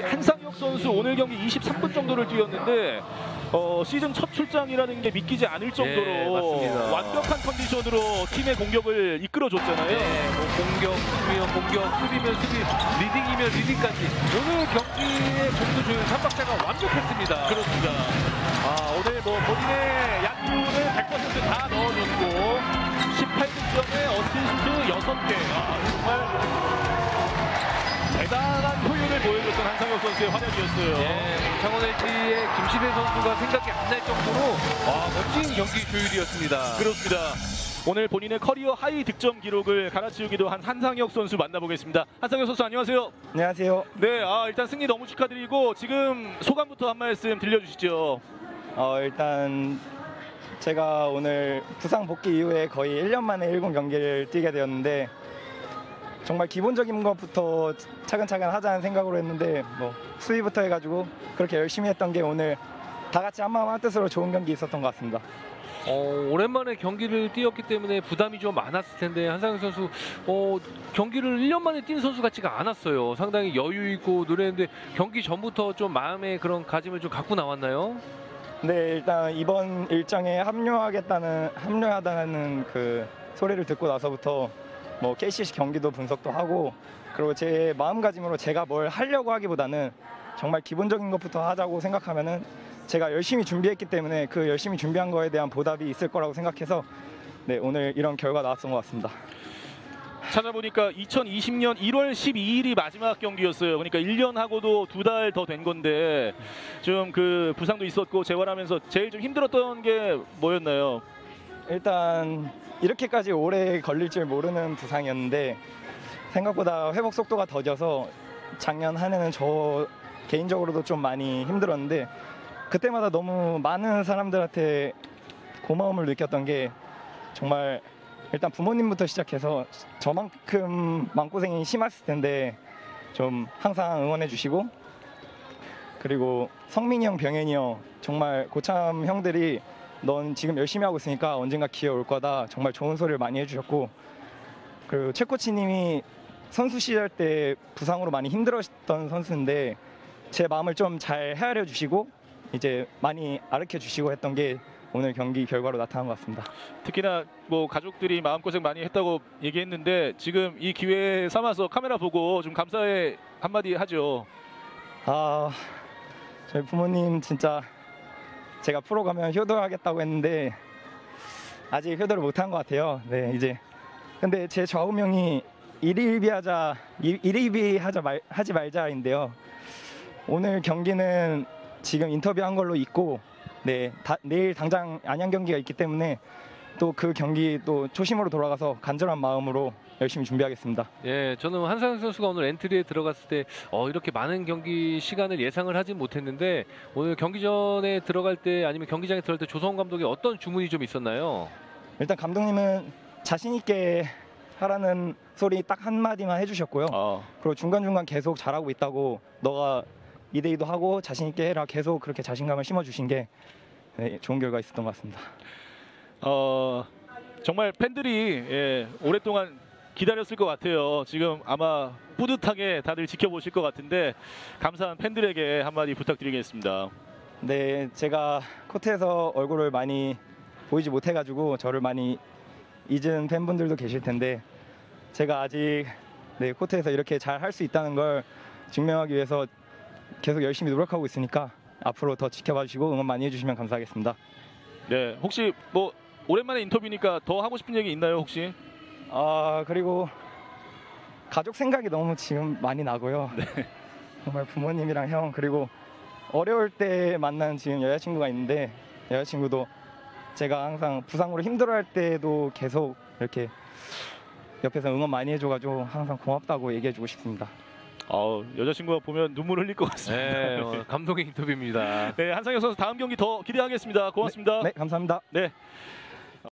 한상혁 선수 오늘 경기 23분 정도를 뛰었는데 시즌 첫 출장이라는 게 믿기지 않을 정도로 맞습니다. 완벽한 컨디션으로 팀의 공격을 이끌어줬잖아요. 네, 뭐 공격, 수비면 공격, 수비면 수비, 리딩이면 리딩까지 오늘 경기의 공도 조율 3박자가 완벽했습니다. 그렇습니다. 오늘 뭐 본인의 야투를 100%다 넣어줬고 18득점에 어시스트 6개. 정말 대단한 효율을 보여줬던 한상혁 선수의 활약이었어요. 예, 창원 LG의 김시대 선수가 생각이 안 날 정도로 멋진 경기 조율이었습니다. 그렇습니다. 오늘 본인의 커리어 하이 득점 기록을 갈아치우기도 한 한상혁 선수 만나보겠습니다. 한상혁 선수 안녕하세요. 안녕하세요. 네, 일단 승리 너무 축하드리고 지금 소감부터 한 말씀 들려주시죠. 일단 제가 오늘 부상 복귀 이후에 거의 1년 만에 1군 경기를 뛰게 되었는데 정말 기본적인 것부터 차근차근 하자는 생각으로 했는데 뭐 수비부터 해가지고 그렇게 열심히 했던 게 오늘 다 같이 한마음 한뜻으로 좋은 경기 있었던 것 같습니다. 오랜만에 경기를 뛰었기 때문에 부담이 좀 많았을 텐데 한상혁 선수 경기를 1년 만에 뛴 선수 같지가 않았어요. 상당히 여유 있고 노래했는데 경기 전부터 좀 마음의 그런 가짐을 좀 갖고 나왔나요? 네, 일단 이번 일정에 합류하다는 그 소리를 듣고 나서부터 뭐 KCC 경기도 분석도 하고 그리고 제 마음가짐으로 제가 뭘 하려고 하기보다는 정말 기본적인 것부터 하자고 생각하면은 제가 열심히 준비했기 때문에 그 열심히 준비한 거에 대한 보답이 있을 거라고 생각해서 네, 오늘 이런 결과 나왔던 것 같습니다. 찾아보니까 2020년 1월 12일이 마지막 경기였어요. 그러니까 1년하고도 2달 더 된 건데 좀 그 부상도 있었고 재활하면서 제일 좀 힘들었던 게 뭐였나요? 일단 이렇게까지 오래 걸릴 줄 모르는 부상이었는데 생각보다 회복 속도가 더뎌서 작년 한 해는 저 개인적으로도 좀 많이 힘들었는데 그때마다 너무 많은 사람들한테 고마움을 느꼈던 게 정말 일단 부모님부터 시작해서 저만큼 마음고생이 심했을 텐데 좀 항상 응원해 주시고 그리고 성민이 형, 병현이 형 정말 고참 형들이 넌 지금 열심히 하고 있으니까 언젠가 기회 올 거다 정말 좋은 소리를 많이 해주셨고 그리고 최 코치님이 선수 시절 때 부상으로 많이 힘들었던 선수인데 제 마음을 좀 잘 헤아려 주시고 이제 많이 아르켜 주시고 했던 게 오늘 경기 결과로 나타난 것 같습니다. 특히나 뭐 가족들이 마음고생 많이 했다고 얘기했는데 지금 이 기회 삼아서 카메라 보고 좀 감사의 한마디 하죠. 저희 부모님 진짜 제가 프로 가면 효도하겠다고 했는데 아직 효도를 못한 것 같아요. 네, 이제 근데 제 좌우명이 하지 말자인데요. 오늘 경기는 지금 인터뷰한 걸로 있고 네, 내일 당장 안양 경기가 있기 때문에 또 그 경기 또 초심으로 돌아가서 간절한 마음으로 열심히 준비하겠습니다. 예, 저는 한상혁 선수가 오늘 엔트리에 들어갔을 때 이렇게 많은 경기 시간을 예상을 하진 못했는데 오늘 경기 전에 들어갈 때 아니면 경기장에 들어갈 때 조성훈 감독이 어떤 주문이 좀 있었나요? 일단 감독님은 자신 있게 하라는 소리 딱 한마디만 해주셨고요. 그리고 중간중간 계속 잘하고 있다고 너가 2대2도 하고 자신 있게 해라 계속 그렇게 자신감을 심어주신 게 네, 좋은 결과 있었던 것 같습니다. 정말 팬들이 오랫동안 기다렸을 것 같아요. 지금 아마 뿌듯하게 다들 지켜보실 것 같은데 감사한 팬들에게 한마디 부탁드리겠습니다. 네, 제가 코트에서 얼굴을 많이 보이지 못해가지고 저를 많이 잊은 팬분들도 계실 텐데 제가 아직 네, 코트에서 이렇게 잘 할 수 있다는 걸 증명하기 위해서 계속 열심히 노력하고 있으니까 앞으로 더 지켜봐 주시고 응원 많이 해주시면 감사하겠습니다. 네, 혹시 뭐 오랜만에 인터뷰니까 더 하고 싶은 얘기 있나요 혹시? 그리고 가족 생각이 너무 지금 많이 나고요. 네. 정말 부모님이랑 형 그리고 어려울 때 만난 지금 여자친구가 있는데 여자친구도 제가 항상 부상으로 힘들어할 때도 계속 이렇게 옆에서 응원 많이 해줘가지고 항상 고맙다고 얘기해주고 싶습니다. 여자친구가 보면 눈물 흘릴 것 같습니다. 네, 감동의 인터뷰입니다. 네, 한상혁 선수 다음 경기 더 기대하겠습니다. 고맙습니다. 네, 감사합니다. 네.